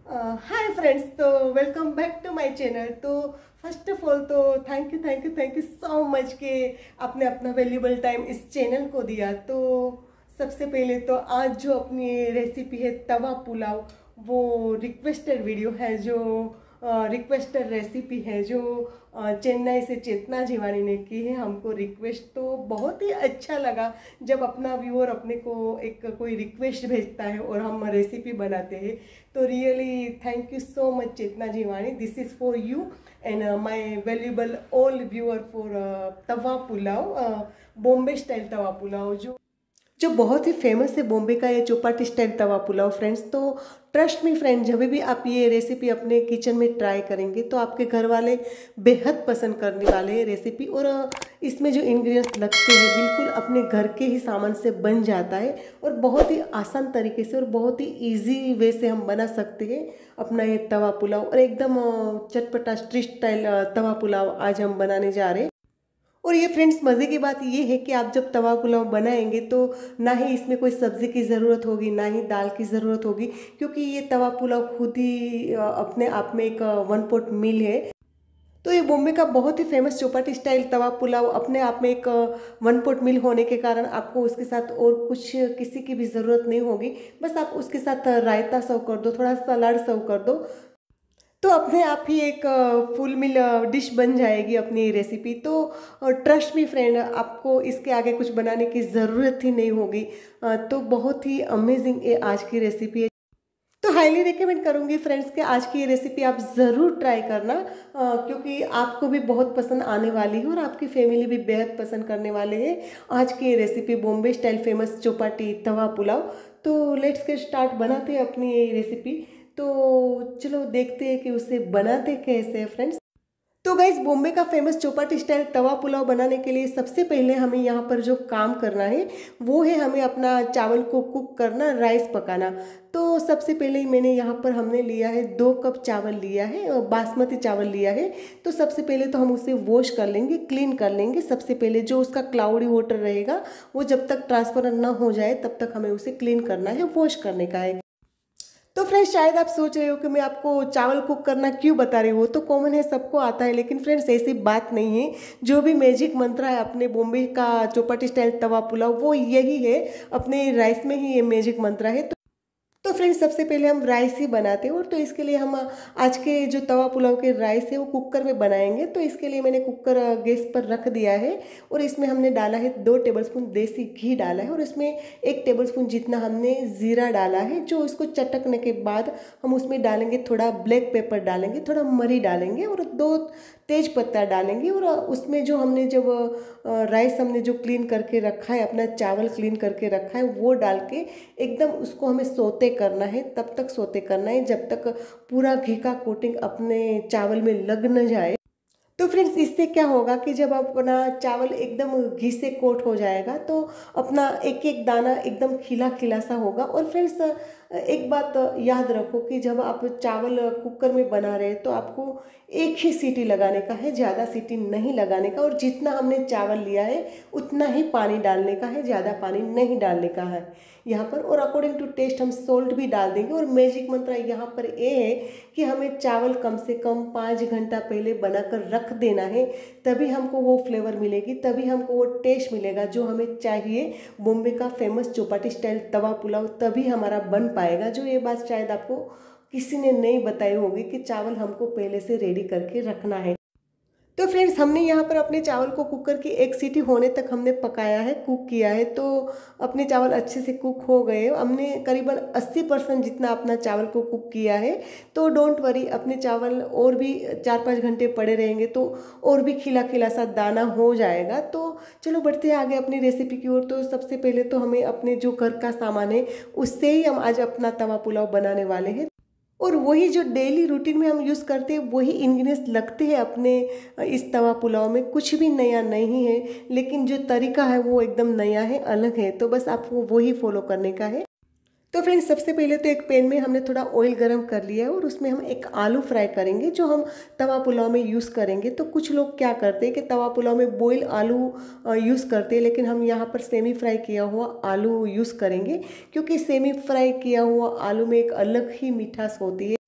हाय friends, तो welcome back to my channel. तो first of all तो थैंक यू सो मच कि आपने अपना वैल्यूबल टाइम इस चैनल को दिया। तो सबसे पहले तो आज जो अपनी रेसिपी है तवा पुलाव, वो रिक्वेस्टेड वीडियो है, जो रिक्वेस्टेड रेसिपी है, जो चेन्नई से चेतना जीवानी ने की है हमको रिक्वेस्ट। तो बहुत ही अच्छा लगा जब अपना व्यूअर अपने को एक कोई रिक्वेस्ट भेजता है और हम रेसिपी बनाते हैं। तो really thank you so much Chetna Jeevani, this is for you and my valuable all viewer for tawa pulao, Bombay style tawa pulao, जो बहुत ही फेमस है बॉम्बे का ये चौपाटी स्टाइल तवा पुलाव फ्रेंड्स। तो ट्रस्ट मी फ्रेंड, जब भी आप ये रेसिपी अपने किचन में ट्राई करेंगे तो आपके घर वाले बेहद पसंद करने वाले हैं रेसिपी। और इसमें जो इंग्रेडिएंट्स लगते हैं बिल्कुल अपने घर के ही सामान से बन जाता है और बहुत ही आसान तरीके से और बहुत ही इजी वे से हम बना सकते हैं अपना ये तवा पुलाव। और एकदम चटपटा स्ट्रीट स्टाइल तवा पुलाव आज हम बनाने जा रहे हैं। और ये फ्रेंड्स मज़े की बात ये है कि आप जब तवा पुलाव बनाएंगे तो ना ही इसमें कोई सब्ज़ी की ज़रूरत होगी, ना ही दाल की ज़रूरत होगी, क्योंकि ये तवा पुलाव खुद ही अपने आप में एक वन पॉट मील है। तो ये बॉम्बे का बहुत ही फेमस चौपाटी स्टाइल तवा पुलाव अपने आप में एक वन पॉट मील होने के कारण आपको उसके साथ और कुछ किसी की भी ज़रूरत नहीं होगी। बस आप उसके साथ रायता सर्व कर दो, थोड़ा सलाद सर्व कर दो, तो अपने आप ही एक फुल मील डिश बन जाएगी अपनी रेसिपी। तो ट्रस्ट मी फ्रेंड, आपको इसके आगे कुछ बनाने की ज़रूरत ही नहीं होगी। तो बहुत ही अमेजिंग ये आज की रेसिपी है। तो हाईली रिकमेंड करूँगी फ्रेंड्स कि आज की ये रेसिपी आप ज़रूर ट्राई करना, क्योंकि आपको भी बहुत पसंद आने वाली है और आपकी फैमिली भी बेहद पसंद करने वाले हैं आज की ये recipe Bombay style famous Chowpatty tawa pulao. तो लेट्स गेट स्टार्ट, बनाते हैं अपनी ये रेसिपी। तो चलो देखते हैं कि उसे बनाते कैसे हैं फ्रेंड्स। तो गाइज, बॉम्बे का फेमस चौपाटी स्टाइल तवा पुलाव बनाने के लिए सबसे पहले हमें यहाँ पर जो काम करना है वो है हमें अपना चावल को कुक करना, राइस पकाना। तो सबसे पहले ही मैंने यहाँ पर हमने लिया है 2 कप चावल लिया है और बासमती चावल लिया है। तो सबसे पहले तो हम उसे वॉश कर लेंगे, क्लीन कर लेंगे। सबसे पहले जो उसका क्लाउडी वाटर रहेगा वो जब तक ट्रांसफर ना हो जाए तब तक हमें उसे क्लीन करना है, वॉश करने का है। तो फ्रेंड्स, शायद आप सोच रहे हो कि मैं आपको चावल कुक करना क्यों बता रही हूँ, वो तो कॉमन है, सबको आता है। लेकिन फ्रेंड्स ऐसी बात नहीं है। जो भी मैजिक मंत्र है अपने बॉम्बे का चौपाटी स्टाइल तवा पुलाव, वो यही है, अपने राइस में ही ये मैजिक मंत्र है। तो फ्रेंड्स सबसे पहले हम राइस ही बनाते हैं, और तो इसके लिए हम आज के जो तवा पुलाव के राइस है वो कुकर में बनाएंगे। तो इसके लिए मैंने कुकर गैस पर रख दिया है और इसमें हमने डाला है 2 टेबलस्पून देसी घी डाला है, और इसमें 1 टेबलस्पून जितना हमने ज़ीरा डाला है। जो इसको चटकने के बाद हम उसमें डालेंगे थोड़ा ब्लैक पेपर डालेंगे, थोड़ा मरी डालेंगे और 2 तेज पत्ता डालेंगे। और उसमें जो हमने जब राइस हमने जो क्लीन करके रखा है, अपना चावल क्लीन करके रखा है, वो डाल के एकदम उसको हमें सोते करना है। तब तक सोते करना है जब तक पूरा घी का कोटिंग अपने चावल में लग न जाए। तो फ्रेंड्स इससे क्या होगा कि जब अपना चावल एकदम घी से कोट हो जाएगा तो अपना एक एक दाना एकदम खिला खिला सा होगा। और फ्रेंड्स एक बात याद रखो कि जब आप चावल कुकर में बना रहे हैं तो आपको एक ही सीटी लगाने का है, ज़्यादा सीटी नहीं लगाने का। और जितना हमने चावल लिया है उतना ही पानी डालने का है, ज़्यादा पानी नहीं डालने का है यहाँ पर। और अकॉर्डिंग टू टेस्ट हम सोल्ट भी डाल देंगे। और मैजिक मंत्र यहाँ पर ये है कि हमें चावल कम से कम 5 घंटा पहले बनाकर रख देना है, तभी हमको वो फ्लेवर मिलेगी, तभी हमको वो टेस्ट मिलेगा जो हमें चाहिए। बॉम्बे का फेमस चौपाटी स्टाइल तवा पुलाव तभी हमारा बन पाएगा। जो ये बात शायद आपको किसी ने नहीं बताई होगी कि चावल हमको पहले से रेडी करके रखना है। तो फ्रेंड्स हमने यहाँ पर अपने चावल को कुकर की 1 सीटी होने तक हमने पकाया है, कुक किया है। तो अपने चावल अच्छे से कुक हो गए। हमने करीबन 80% जितना अपना चावल को कुक किया है। तो डोंट वरी, अपने चावल और भी 4-5 घंटे पड़े रहेंगे तो और भी खिला खिला सा दाना हो जाएगा। तो चलो बढ़ते हैं आगे अपनी रेसिपी की ओर। तो सबसे पहले तो हमें अपने जो घर का सामान है उससे ही हम आज अपना तवा पुलाव बनाने वाले हैं। और वही जो डेली रूटीन में हम यूज़ करते हैं वही इंग्रेडिएंट्स लगते हैं अपने इस तवा पुलाव में। कुछ भी नया नहीं है, लेकिन जो तरीका है वो एकदम नया है, अलग है। तो बस आपको वही फॉलो करने का है। तो फ्रेंड्स सबसे पहले तो एक पैन में हमने थोड़ा ऑयल गरम कर लिया है और उसमें हम एक आलू फ्राई करेंगे जो हम तवा पुलाव में यूज़ करेंगे। तो कुछ लोग क्या करते हैं कि तवा पुलाव में बॉयल आलू यूज़ करते हैं, लेकिन हम यहाँ पर सेमी फ्राई किया हुआ आलू यूज़ करेंगे, क्योंकि सेमी फ्राई किया हुआ आलू में एक अलग ही मिठास होती है।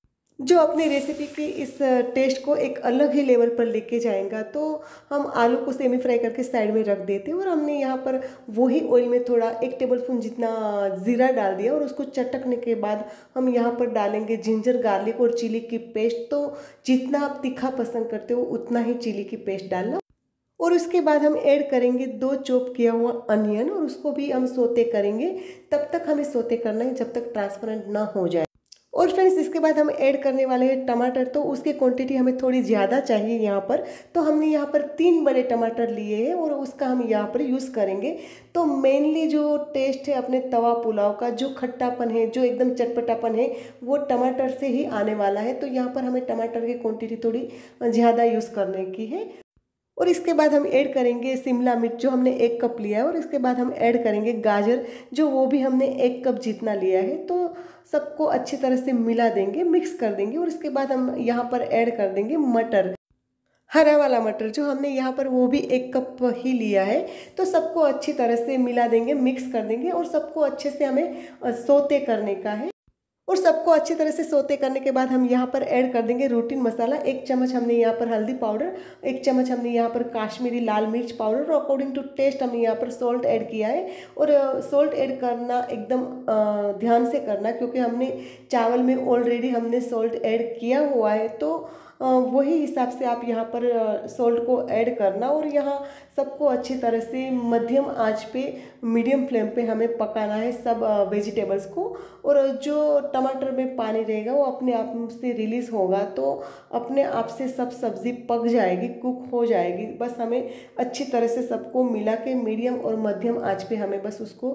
जो अपनी रेसिपी के इस टेस्ट को एक अलग ही लेवल पर लेके जाएगा। तो हम आलू को सेमी फ्राई करके साइड में रख देते हैं और हमने यहाँ पर वही ऑयल में थोड़ा 1 टेबलस्पून जितना ज़ीरा डाल दिया और उसको चटकने के बाद हम यहाँ पर डालेंगे जिंजर गार्लिक और चिली की पेस्ट। तो जितना आप तीखा पसंद करते हो उतना ही चिली की पेस्ट डालना। और उसके बाद हम ऐड करेंगे 2 चॉप किया हुआ अनियन और उसको भी हम सोते करेंगे। तब तक हमें सोते करना है जब तक ट्रांसपेरेंट ना हो जाए। और फ्रेंड्स इसके बाद हम ऐड करने वाले हैं टमाटर। तो उसकी क्वांटिटी हमें थोड़ी ज़्यादा चाहिए यहाँ पर। तो हमने यहाँ पर 3 बड़े टमाटर लिए हैं और उसका हम यहाँ पर यूज़ करेंगे। तो मेनली जो टेस्ट है अपने तवा पुलाव का, जो खट्टापन है, जो एकदम चटपटापन है, वो टमाटर से ही आने वाला है। तो यहाँ पर हमें टमाटर की क्वांटिटी थोड़ी ज़्यादा यूज़ करने की है। और इसके बाद हम ऐड करेंगे शिमला मिर्च जो हमने 1 कप लिया है। और इसके बाद हम ऐड करेंगे गाजर जो वो भी हमने 1 कप जितना लिया है। तो सबको अच्छी तरह से मिला देंगे, मिक्स कर देंगे। और इसके बाद हम यहाँ पर ऐड कर देंगे मटर, हरा वाला मटर जो हमने यहाँ पर वो भी 1 कप ही लिया है। तो सबको अच्छी तरह से मिला देंगे, मिक्स कर देंगे और सबको अच्छे से हमें सोते करने का है। और सबको अच्छी तरह से सोते करने के बाद हम यहाँ पर ऐड कर देंगे रूटीन मसाला। 1 चम्मच हमने यहाँ पर हल्दी पाउडर, 1 चम्मच हमने यहाँ पर काश्मीरी लाल मिर्च पाउडर और अकॉर्डिंग टू टेस्ट हमने यहाँ पर सॉल्ट ऐड किया है। और सॉल्ट ऐड करना एकदम ध्यान से करना क्योंकि हमने चावल में ऑलरेडी हमने सॉल्ट ऐड किया हुआ है। तो वही हिसाब से आप यहाँ पर सॉल्ट को ऐड करना। और यहाँ सबको अच्छी तरह से मध्यम आंच पे, मीडियम फ्लेम पे हमें पकाना है सब वेजिटेबल्स को। और जो टमाटर में पानी रहेगा वो अपने आप से रिलीज़ होगा। तो अपने आप से सब सब्ज़ी पक जाएगी, कुक हो जाएगी। बस हमें अच्छी तरह से सबको मिला के मीडियम और मध्यम आंच पे हमें बस उसको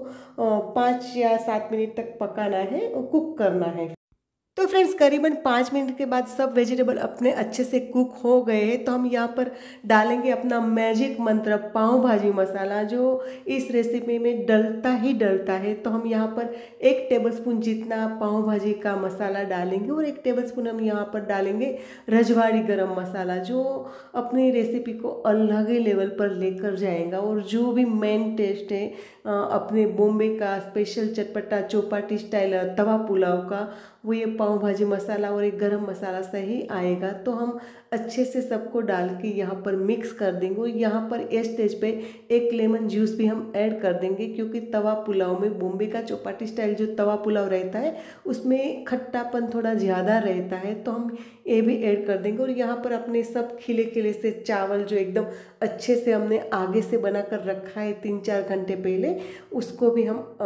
5 या 7 मिनट तक पकाना है और कुक करना है। तो फ्रेंड्स करीबन 5 मिनट के बाद सब वेजिटेबल अपने अच्छे से कुक हो गए हैं। तो हम यहाँ पर डालेंगे अपना मैजिक मंत्र पाव भाजी मसाला जो इस रेसिपी में डलता ही डलता है। तो हम यहाँ पर 1 टेबलस्पून जितना पाव भाजी का मसाला डालेंगे और 1 टेबलस्पून हम यहाँ पर डालेंगे रजवाड़ी गरम मसाला जो अपनी रेसिपी को अलग ही लेवल पर लेकर जाएगा। और जो भी मेन टेस्ट है अपने बॉम्बे का स्पेशल चटपटा चौपाटी स्टाइल तवा पुलाव का, वो ये पाव भाजी मसाला और एक गरम मसाला से ही आएगा। तो हम अच्छे से सबको डाल के यहाँ पर मिक्स कर देंगे। और यहाँ पर इस स्टेज पे 1 लेमन जूस भी हम ऐड कर देंगे क्योंकि तवा पुलाव में, बॉम्बे का चौपाटी स्टाइल जो तवा पुलाव रहता है उसमें खट्टापन थोड़ा ज़्यादा रहता है। तो हम ये भी ऐड कर देंगे। और यहाँ पर अपने सब खिले खिले से चावल जो एकदम अच्छे से हमने आगे से बना कर रखा है 3-4 घंटे पहले, उसको भी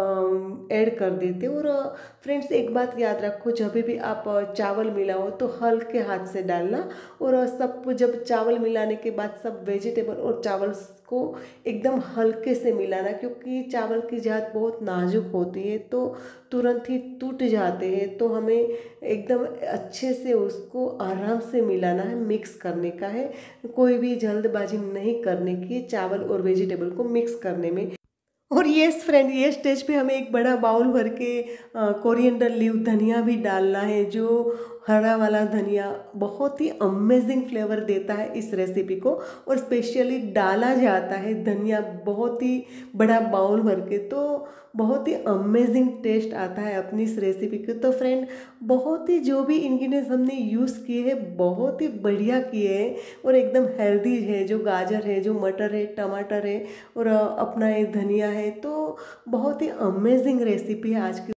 हम ऐड कर देते। और फ्रेंड्स एक बात याद रखो, जब भी आप चावल मिलाओ तो हल्के हाथ से डालना। और सब जब चावल मिलाने के बाद सब वेजिटेबल और चावल को एकदम हल्के से मिलाना क्योंकि चावल की जात बहुत नाजुक होती है तो तुरंत ही टूट जाते हैं। तो हमें एकदम अच्छे से उसको आराम से मिलाना है, मिक्स करने का है। कोई भी जल्दबाजी नहीं करने की चावल और वेजिटेबल को मिक्स करने में। और यस फ्रेंड, ये स्टेज पे हमें एक बड़ा बाउल भर के कोरिएंडर लीव धनिया भी डालना है जो हरा वाला धनिया बहुत ही अमेजिंग फ्लेवर देता है इस रेसिपी को। और स्पेशली डाला जाता है धनिया बहुत ही बड़ा बाउल भर के, तो बहुत ही अमेजिंग टेस्ट आता है अपनी इस रेसिपी के। तो फ्रेंड बहुत ही जो भी इंग्रेडिएंट्स हमने यूज़ किए हैं बहुत ही बढ़िया किए हैं और एकदम हेल्दी है। जो गाजर है, जो मटर है, टमाटर है और अपना ये धनिया है, तो बहुत ही अमेजिंग रेसिपी है आज की।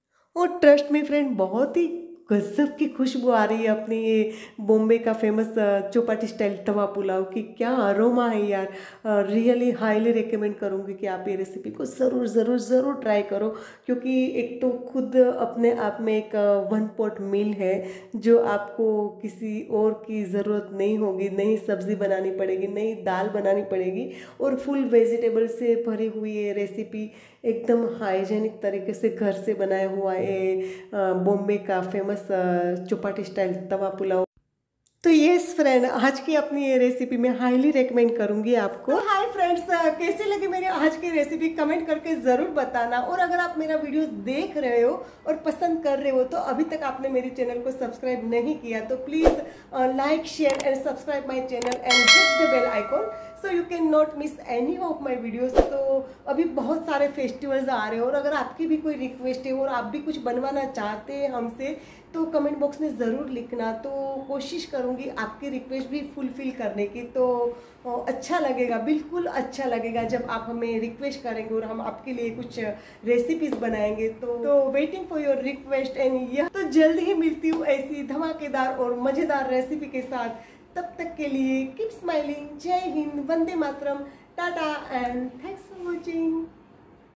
और ट्रस्ट में फ्रेंड बहुत ही गजब की खुशबू आ रही है अपनी ये बॉम्बे का फेमस चौपाटी स्टाइल तवा पुलाव की। क्या अरोमा है यार। रियली हाईली रिकमेंड करूँगी कि आप ये रेसिपी को ज़रूर ज़रूर ज़रूर ट्राई करो क्योंकि एक तो खुद अपने आप में एक 1 पॉट मील है जो आपको किसी और की ज़रूरत नहीं होगी, नई सब्ज़ी बनानी पड़ेगी, नई दाल बनानी पड़ेगी। और फुल वेजिटेबल से भरी हुई ये रेसिपी एकदम हाइजेनिक तरीके से घर से बनाया हुआ ये बॉम्बे का फेमस चौपाटी स्टाइल तवा पुलाव। तो यस फ्रेंड, आज की अपनी ये रेसिपी मैं हाईली रेकमेंड करूंगी आपको। तो हाय फ्रेंड्स, कैसी लगी मेरी आज की रेसिपी कमेंट करके ज़रूर बताना। और अगर आप मेरा वीडियो देख रहे हो और पसंद कर रहे हो तो अभी तक आपने मेरे चैनल को सब्सक्राइब नहीं किया तो please like, share and subscribe my channel and hit the bell icon so you can not miss any of my videos. तो अभी बहुत सारे फेस्टिवल्स आ रहे हैं और अगर आपकी भी कोई रिक्वेस्ट है और आप भी कुछ बनवाना चाहते हैं हमसे तो कमेंट बॉक्स में ज़रूर लिखना। तो कोशिश करूँगी आपकी रिक्वेस्ट भी फुलफ़िल करने की। तो अच्छा लगेगा, बिल्कुल अच्छा लगेगा जब आप हमें रिक्वेस्ट करेंगे और हम आपके लिए कुछ रेसिपीज़ बनाएंगे। तो waiting for your request. And यह तो जल्द ही मिलती हूँ ऐसी धमाकेदार और मज़ेदार रेसिपी के साथ। तब तक के लिए keep smiling. Jai Hind, Vande Mataram, tata and thanks for watching.